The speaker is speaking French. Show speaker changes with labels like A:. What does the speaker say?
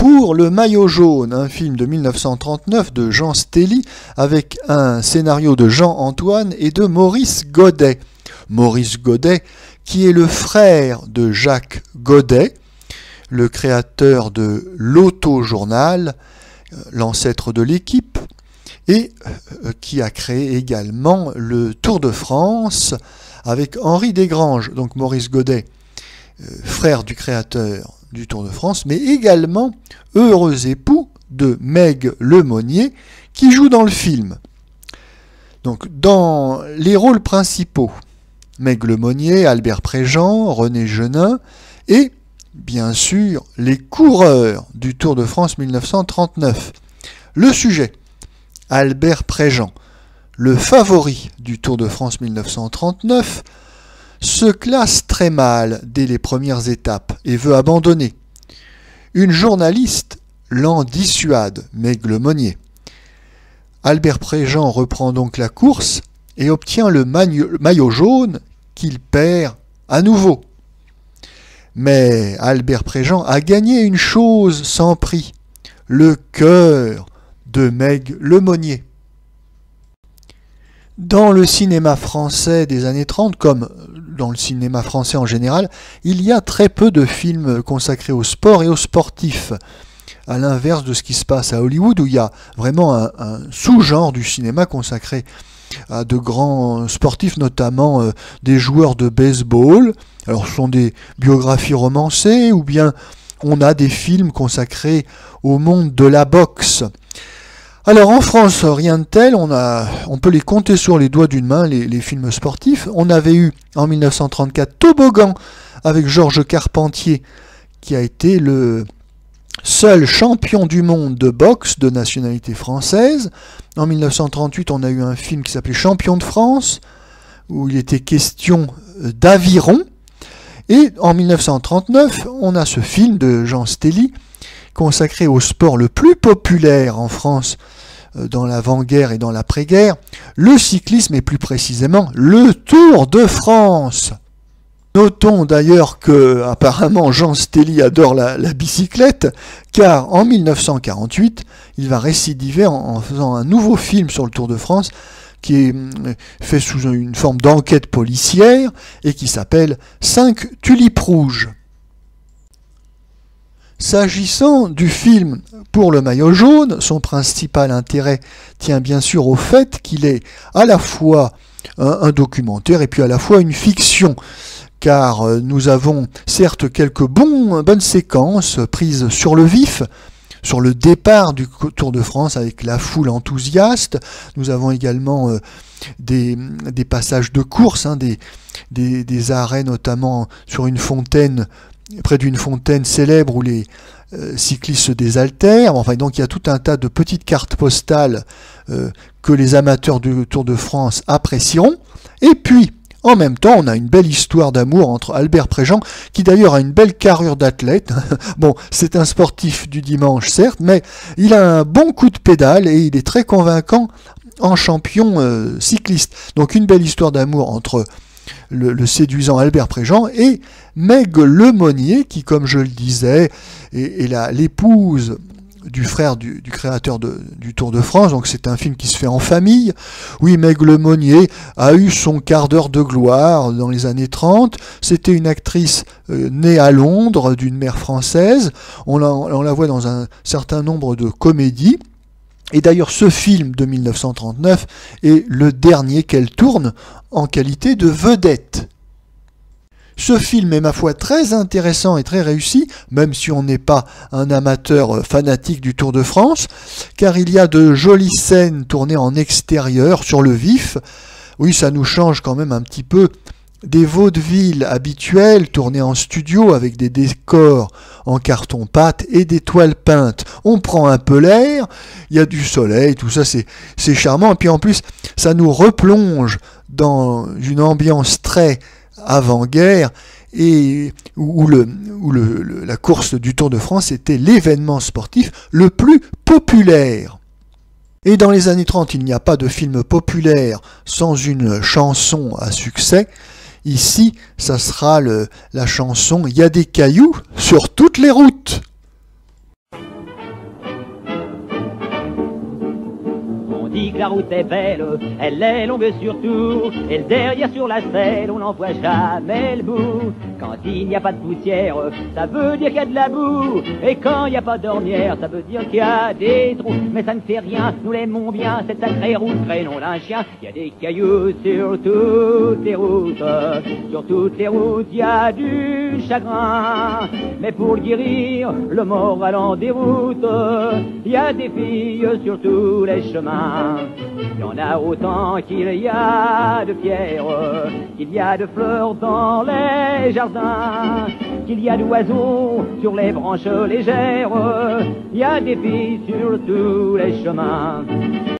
A: pour Le Maillot jaune, un film de 1939 de Jean Stelly avec un scénario de Jean-Antoine et de Maurice Godet. Maurice Godet qui est le frère de Jacques Godet, le créateur de l'Auto-Journal, l'ancêtre de l'Équipe, et qui a créé également le Tour de France avec Henri Desgranges, donc Maurice Godet, frère du créateur du Tour de France, mais également heureux époux de Meg Lemonnier, qui joue dans le film. Donc, dans les rôles principaux, Meg Lemonnier, Albert Préjean, René Genin, et, bien sûr, les coureurs du Tour de France 1939. Le sujet, Albert Préjean, le favori du Tour de France 1939, se classe très mal dès les premières étapes et veut abandonner. Une journaliste l'en dissuade, Meg Lemonnier. Albert Préjean reprend donc la course et obtient le maillot jaune qu'il perd à nouveau. Mais Albert Préjean a gagné une chose sans prix, le cœur de Meg Lemonnier. Dans le cinéma français des années 30, comme dans le cinéma français en général, il y a très peu de films consacrés au sport et aux sportifs, à l'inverse de ce qui se passe à Hollywood, où il y a vraiment un sous-genre du cinéma consacré à de grands sportifs, notamment des joueurs de baseball. Alors ce sont des biographies romancées, ou bien on a des films consacrés au monde de la boxe. Alors en France, rien de tel, on peut les compter sur les doigts d'une main, les films sportifs. On avait eu en 1934 Toboggan avec Georges Carpentier, qui a été le seul champion du monde de boxe de nationalité française. En 1938, on a eu un film qui s'appelait Champion de France, où il était question d'aviron. Et en 1939, on a ce film de Jean Stelly, consacré au sport le plus populaire en France dans l'avant-guerre et dans l'après-guerre, le cyclisme et plus précisément le Tour de France. Notons d'ailleurs que apparemment Jean Stelly adore la bicyclette, car en 1948, il va récidiver en faisant un nouveau film sur le Tour de France qui est fait sous une forme d'enquête policière et qui s'appelle 5 tulipes rouges. S'agissant du film pour le maillot jaune, son principal intérêt tient bien sûr au fait qu'il est à la fois un documentaire et puis à la fois une fiction, car nous avons certes quelques bonnes séquences prises sur le vif, sur le départ du Tour de France avec la foule enthousiaste. Nous avons également des passages de course, des arrêts notamment sur une fontaine, près d'une fontaine célèbre où les cyclistes se désaltèrent. Enfin, donc il y a tout un tas de petites cartes postales que les amateurs du Tour de France apprécieront. Et puis, en même temps, on a une belle histoire d'amour entre Albert Préjean, qui d'ailleurs a une belle carrure d'athlète. Bon, c'est un sportif du dimanche, certes, mais il a un bon coup de pédale et il est très convaincant en champion cycliste. Donc une belle histoire d'amour entre le séduisant Albert Préjean et Meg Lemonnier, qui, comme je le disais, est l'épouse du frère du créateur du Tour de France. Donc c'est un film qui se fait en famille. Oui, Meg Lemonnier a eu son quart d'heure de gloire dans les années 30. C'était une actrice née à Londres, d'une mère française. On la voit dans un certain nombre de comédies. Et d'ailleurs, ce film de 1939 est le dernier qu'elle tourne en qualité de vedette. Ce film est, ma foi, très intéressant et très réussi, même si on n'est pas un amateur fanatique du Tour de France, car il y a de jolies scènes tournées en extérieur, sur le vif. Oui, ça nous change quand même un petit peu des vaudevilles habituels tournés en studio avec des décors en carton-pâte et des toiles peintes. On prend un peu l'air, il y a du soleil, tout ça c'est charmant. Et puis en plus, ça nous replonge dans une ambiance très avant-guerre et où la course du Tour de France était l'événement sportif le plus populaire. Et dans les années 30, il n'y a pas de film populaire sans une chanson à succès. Ici, ça sera la chanson « Il y a des cailloux sur toutes les routes ».
B: route est belle, elle est longue surtout, et le derrière sur la selle, on n'en voit jamais le bout. Quand il n'y a pas de poussière, ça veut dire qu'il y a de la boue, et quand il n'y a pas d'ornière, ça veut dire qu'il y a des trous. Mais ça ne fait rien, nous l'aimons bien, cette sacrée route, prénom d'un chien. Il y a des cailloux sur toutes les routes, sur toutes les routes il y a du chagrin. Mais pour guérir le moral en déroute, il y a des filles sur tous les chemins. Il y en a autant qu'il y a de pierres, qu'il y a de fleurs dans les jardins, qu'il y a d'oiseaux sur les branches légères. Il y a des filles sur tous les chemins.